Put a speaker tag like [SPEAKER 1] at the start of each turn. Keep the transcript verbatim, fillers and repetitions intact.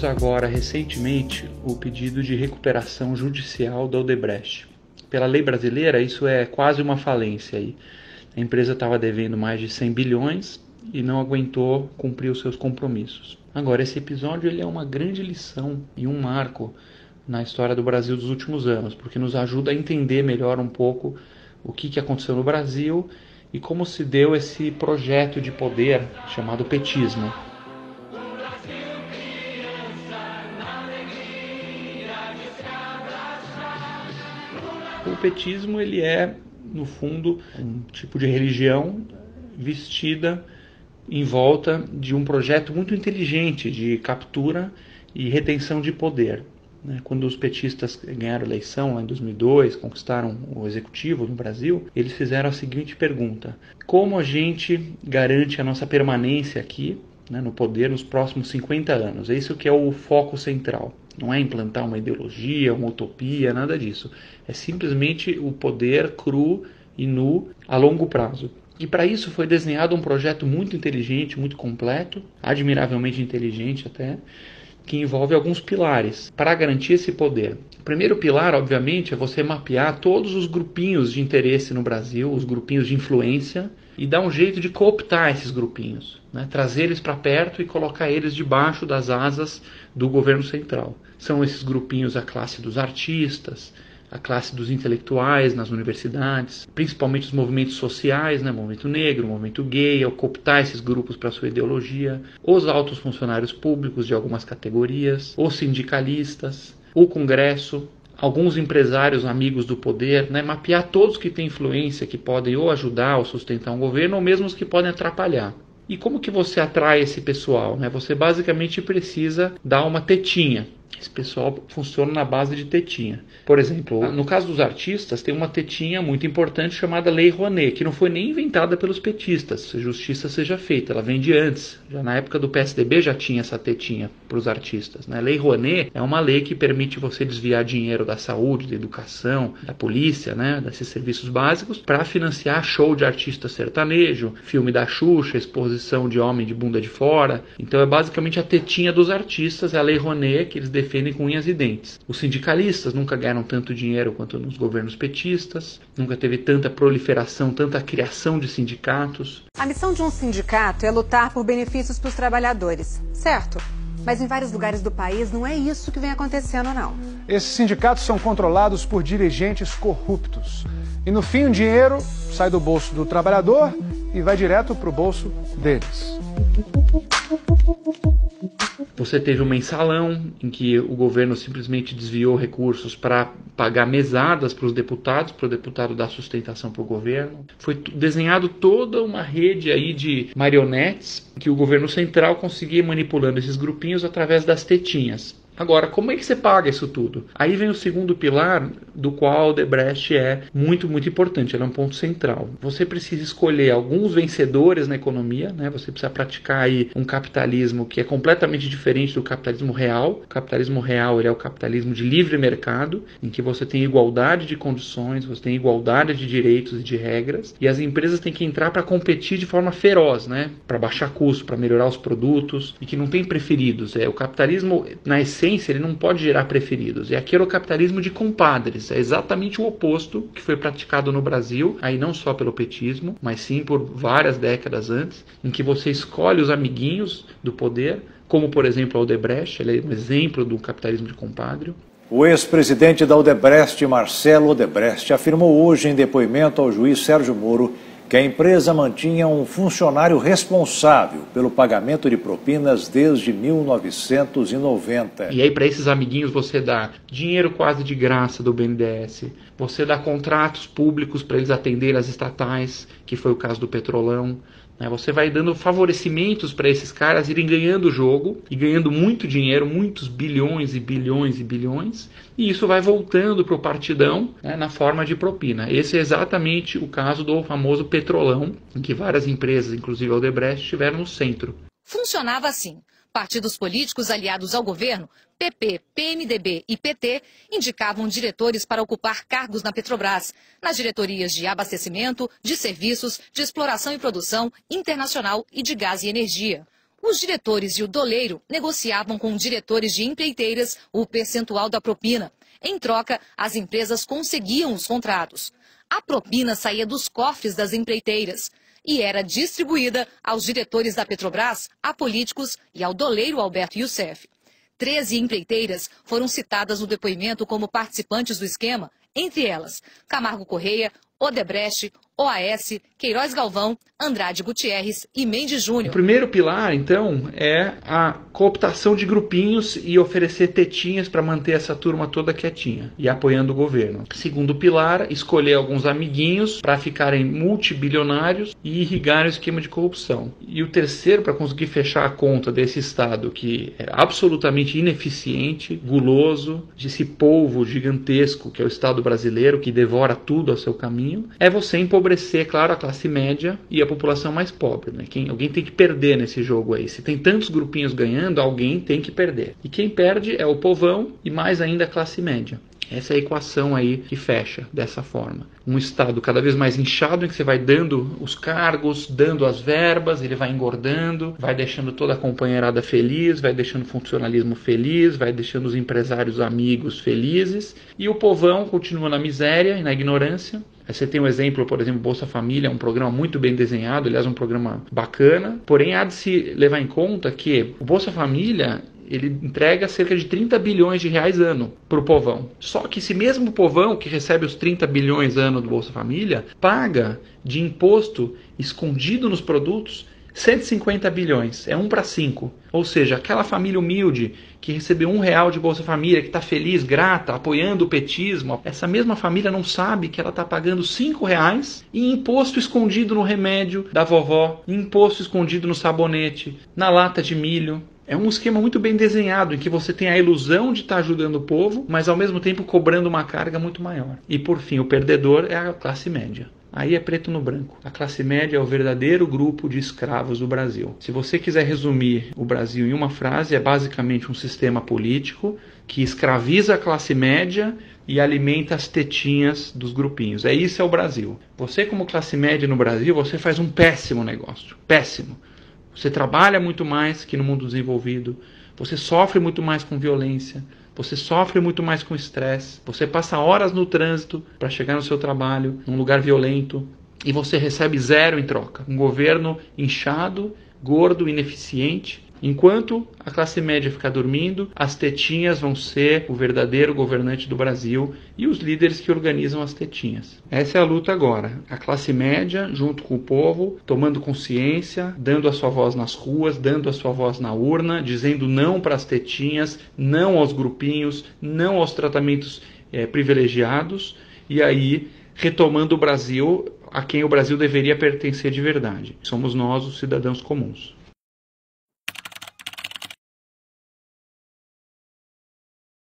[SPEAKER 1] tivemos agora, recentemente, o pedido de recuperação judicial da Odebrecht. Pela lei brasileira, isso é quase uma falência aí. A empresa estava devendo mais de cem bilhões e não aguentou cumprir os seus compromissos. Agora, esse episódio ele é uma grande lição e um marco na história do Brasil dos últimos anos, porque nos ajuda a entender melhor um pouco o que, que aconteceu no Brasil e como se deu esse projeto de poder chamado petismo. O petismo ele é, no fundo, um tipo de religião vestida em volta de um projeto muito inteligente de captura e retenção de poder. Quando os petistas ganharam a eleição lá em dois mil e dois, conquistaram o executivo no Brasil, eles fizeram a seguinte pergunta: como a gente garante a nossa permanência aqui, né, no poder nos próximos cinquenta anos? É isso que é o foco central. Não é implantar uma ideologia, uma utopia, nada disso. É simplesmente o poder cru e nu a longo prazo. E para isso foi desenhado um projeto muito inteligente, muito completo, admiravelmente inteligente até, que envolve alguns pilares para garantir esse poder. O primeiro pilar, obviamente, é você mapear todos os grupinhos de interesse no Brasil, os grupinhos de influência, e dar um jeito de cooptar esses grupinhos, né? Trazer eles para perto e colocar eles debaixo das asas do governo central. São esses grupinhos a classe dos artistas, a classe dos intelectuais nas universidades, principalmente os movimentos sociais, né? Movimento negro, movimento gay, ao cooptar esses grupos para sua ideologia, os altos funcionários públicos de algumas categorias, os sindicalistas, o Congresso, alguns empresários amigos do poder, né? Mapear todos que têm influência, que podem ou ajudar ou sustentar um governo, ou mesmo os que podem atrapalhar. E como que você atrai esse pessoal, né? Você basicamente precisa dar uma tetinha. Esse pessoal funciona na base de tetinha. Por exemplo, no caso dos artistas, tem uma tetinha muito importante chamada Lei Rouanet, que não foi nem inventada pelos petistas, se justiça seja feita, ela vem de antes. Já na época do P S D B já tinha essa tetinha para os artistas, né? Lei Rouanet é uma lei que permite você desviar dinheiro da saúde, da educação, da polícia, né? Desses serviços básicos, para financiar show de artista sertanejo, filme da Xuxa, exposição de homem de bunda de fora. Então é basicamente a tetinha dos artistas, é a Lei Rouanet, que eles defendem com unhas e dentes. Os sindicalistas nunca ganharam tanto dinheiro quanto nos governos petistas, nunca teve tanta proliferação, tanta criação de sindicatos.
[SPEAKER 2] A missão de um sindicato é lutar por benefícios para os trabalhadores, certo? Mas em vários lugares do país não é isso que vem acontecendo, não.
[SPEAKER 3] Esses sindicatos são controlados por dirigentes corruptos. E no fim o dinheiro sai do bolso do trabalhador e vai direto para o bolso deles.
[SPEAKER 1] Você teve um mensalão em que o governo simplesmente desviou recursos para pagar mesadas para os deputados, para o deputado dar sustentação para o governo. Foi desenhado toda uma rede aí de marionetes que o governo central conseguia ir manipulando esses grupinhos através das tetinhas. Agora, como é que você paga isso tudo? Aí vem o segundo pilar, do qual a Odebrecht é muito, muito importante. Ela é um ponto central. Você precisa escolher alguns vencedores na economia, né? Você precisa praticar aí um capitalismo que é completamente diferente do capitalismo real. O capitalismo real ele é o capitalismo de livre mercado, em que você tem igualdade de condições, você tem igualdade de direitos e de regras, e as empresas têm que entrar para competir de forma feroz, né? Para baixar custo, para melhorar os produtos, e que não tem preferidos. É, o capitalismo, na essência, ele não pode gerar preferidos. E aqui era o capitalismo de compadres. É exatamente o oposto que foi praticado no Brasil, aí não só pelo petismo, mas sim por várias décadas antes, em que você escolhe os amiguinhos do poder, como por exemplo a Odebrecht, ele é um exemplo do capitalismo de compadre.
[SPEAKER 4] O ex-presidente da Odebrecht, Marcelo Odebrecht, afirmou hoje em depoimento ao juiz Sérgio Moro que a empresa mantinha um funcionário responsável pelo pagamento de propinas desde mil novecentos e noventa.
[SPEAKER 1] E aí para esses amiguinhos você dá dinheiro quase de graça do B N D E S, você dá contratos públicos para eles atenderem as estatais, que foi o caso do Petrolão. Você vai dando favorecimentos para esses caras irem ganhando o jogo e ganhando muito dinheiro, muitos bilhões e bilhões e bilhões, e isso vai voltando para o partidão, né, na forma de propina. Esse é exatamente o caso do famoso Petrolão, em que várias empresas, inclusive a Odebrecht, estiveram no centro.
[SPEAKER 5] Funcionava assim. Partidos políticos aliados ao governo, P P, P M D B e P T, indicavam diretores para ocupar cargos na Petrobras, nas diretorias de abastecimento, de serviços, de exploração e produção, internacional e de gás e energia. Os diretores e o doleiro negociavam com diretores de empreiteiras o percentual da propina. Em troca, as empresas conseguiam os contratos. A propina saía dos cofres das empreiteiras e era distribuída aos diretores da Petrobras, a políticos e ao doleiro Alberto Youssef. Treze empreiteiras foram citadas no depoimento como participantes do esquema, entre elas Camargo Correia, Odebrecht, O A S, Queiroz Galvão, Andrade Gutierrez e Mendes Júnior.
[SPEAKER 1] O primeiro pilar, então, é a cooptação de grupinhos e oferecer tetinhas para manter essa turma toda quietinha e apoiando o governo. Segundo pilar, escolher alguns amiguinhos para ficarem multibilionários e irrigar o esquema de corrupção. E o terceiro, para conseguir fechar a conta desse Estado que é absolutamente ineficiente, guloso, desse polvo gigantesco que é o Estado brasileiro, que devora tudo ao seu caminho, é você empobrecer, claro, a classe média e a população mais pobre, né? Quem, alguém tem que perder nesse jogo aí. Se tem tantos grupinhos ganhando, alguém tem que perder. E quem perde é o povão e mais ainda a classe média. Essa é a equação aí que fecha dessa forma. Um Estado cada vez mais inchado, em que você vai dando os cargos, dando as verbas, ele vai engordando, vai deixando toda a companheirada feliz, vai deixando o funcionalismo feliz, vai deixando os empresários amigos felizes, e o povão continua na miséria e na ignorância. Você tem um exemplo, por exemplo, Bolsa Família, um programa muito bem desenhado, aliás, um programa bacana, porém há de se levar em conta que o Bolsa Família ele entrega cerca de trinta bilhões de reais ano para o povão. Só que esse mesmo povão que recebe os trinta bilhões ano do Bolsa Família, paga de imposto escondido nos produtos cento e cinquenta bilhões, é um para cinco. Ou seja, aquela família humilde que recebeu um real de Bolsa Família, que está feliz, grata, apoiando o petismo, essa mesma família não sabe que ela está pagando cinco reais em imposto escondido no remédio da vovó, em imposto escondido no sabonete, na lata de milho. É um esquema muito bem desenhado, em que você tem a ilusão de estar ajudando o povo, mas ao mesmo tempo cobrando uma carga muito maior. E por fim, o perdedor é a classe média. Aí é preto no branco. A classe média é o verdadeiro grupo de escravos do Brasil. Se você quiser resumir o Brasil em uma frase, é basicamente um sistema político que escraviza a classe média e alimenta as tetinhas dos grupinhos. É isso é o Brasil. Você, como classe média no Brasil, você faz um péssimo negócio. Péssimo. Você trabalha muito mais que no mundo desenvolvido. Você sofre muito mais com violência. Você sofre muito mais com estresse, você passa horas no trânsito para chegar no seu trabalho, num lugar violento, e você recebe zero em troca. Um governo inchado, gordo, ineficiente. Enquanto a classe média ficar dormindo, as tetinhas vão ser o verdadeiro governante do Brasil e os líderes que organizam as tetinhas. Essa é a luta agora. A classe média, junto com o povo, tomando consciência, dando a sua voz nas ruas, dando a sua voz na urna, dizendo não para as tetinhas, não aos grupinhos, não aos tratamentos é, privilegiados, e aí retomando o Brasil a quem o Brasil deveria pertencer de verdade. Somos nós, os cidadãos comuns.